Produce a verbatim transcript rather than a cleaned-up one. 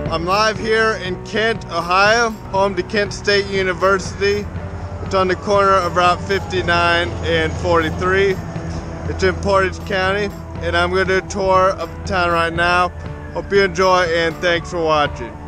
I'm live here in Kent, Ohio, home to Kent State University. It's on the corner of Route fifty-nine and forty-three. It's in Portage County, and I'm going to do a tour of the town right now. Hope you enjoy, and thanks for watching.